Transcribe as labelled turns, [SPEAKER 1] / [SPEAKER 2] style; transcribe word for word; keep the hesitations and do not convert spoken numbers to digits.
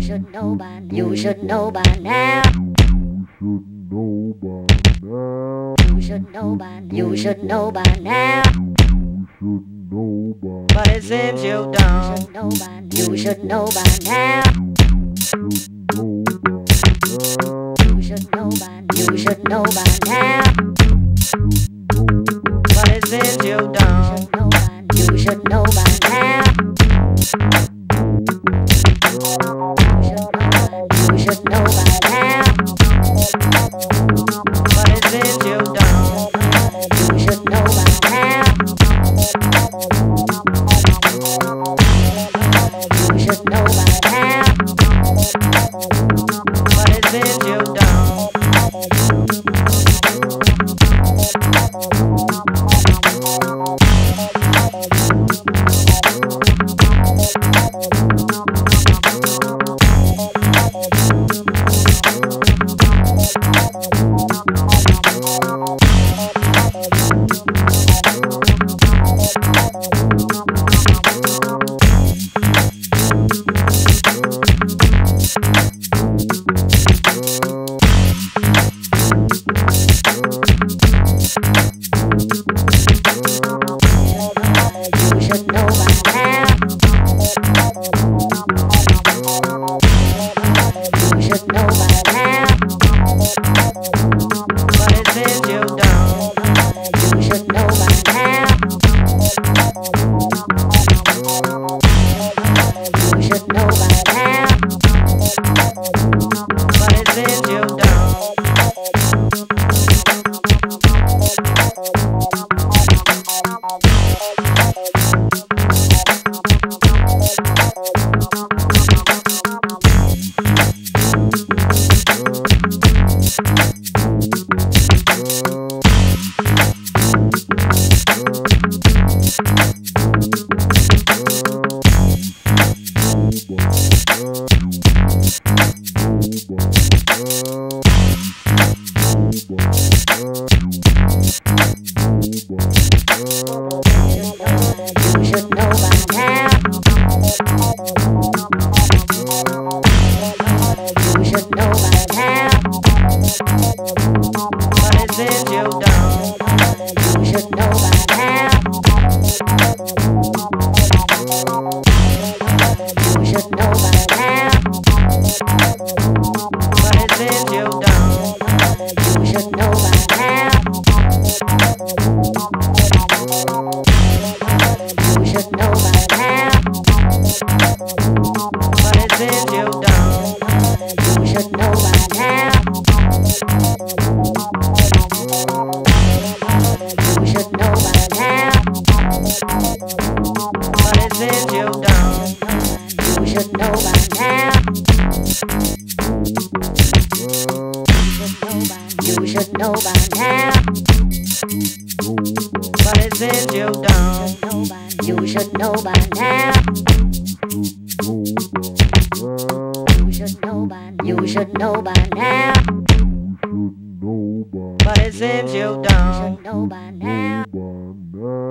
[SPEAKER 1] should know by now. You should know by now. You should know by now. You should know by now. But it seems you don't. You should know by now. You should know by now. You should know by now. But it seems you don't. You should know by now. You should know by now. But it seems you don't. You should know by now. You should know by now. But it seems you don't. You should know by now. But it seems you don't. You should know by now. You should know by now. You should know by now. But it seems you don't. You should know by now.